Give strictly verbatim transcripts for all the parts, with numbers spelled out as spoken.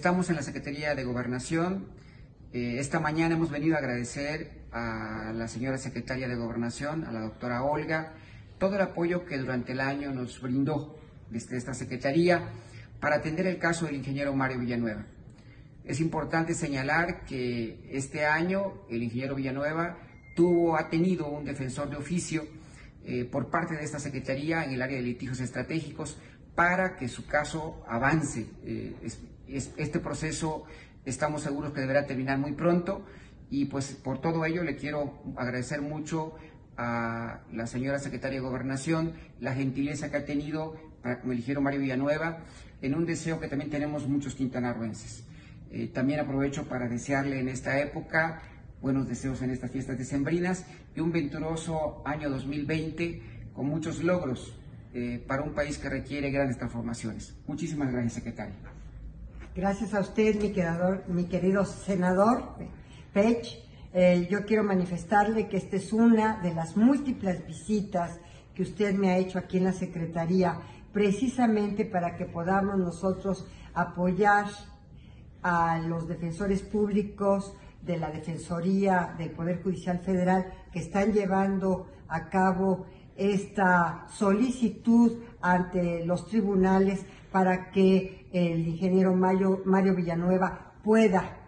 estamos en la Secretaría de Gobernación. Eh, esta mañana hemos venido a agradecer a la señora Secretaria de Gobernación, a la doctora Olga, todo el apoyo que durante el año nos brindó desde esta Secretaría para atender el caso del ingeniero Mario Villanueva. Es importante señalar que este año el ingeniero Villanueva tuvo, ha tenido un defensor de oficio eh, por parte de esta Secretaría en el área de litigios estratégicos para que su caso avance. Eh, es, es, este proceso estamos seguros que deberá terminar muy pronto y pues por todo ello le quiero agradecer mucho a la señora Secretaria de Gobernación la gentileza que ha tenido para con el ingeniero Mario Villanueva en un deseo que también tenemos muchos quintanarroenses. Eh, también aprovecho para desearle en esta época buenos deseos en estas fiestas decembrinas y un venturoso año dos mil veinte con muchos logros eh, para un país que requiere grandes transformaciones. Muchísimas gracias, secretario. Gracias a usted, mi, quedador, mi querido senador Pech. Eh, yo quiero manifestarle que esta es una de las múltiples visitas que usted me ha hecho aquí en la Secretaría, precisamente para que podamos nosotros apoyar a los defensores públicos de la Defensoría del Poder Judicial Federal que están llevando a cabo esta solicitud ante los tribunales para que el ingeniero Mario, Mario Villanueva pueda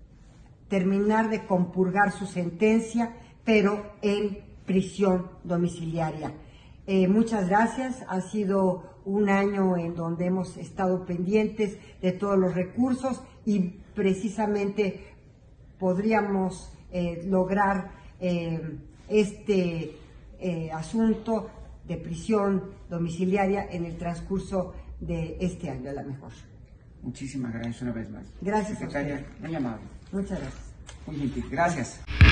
terminar de compurgar su sentencia, pero en prisión domiciliaria. Eh, muchas gracias, ha sido un año en donde hemos estado pendientes de todos los recursos y precisamente podríamos eh, lograr eh, este eh, asunto de prisión domiciliaria en el transcurso de este año, a lo mejor. Muchísimas gracias una vez más. Gracias, secretaria, a usted. Muy amable. Muchas gracias. Muy gentil. Gracias.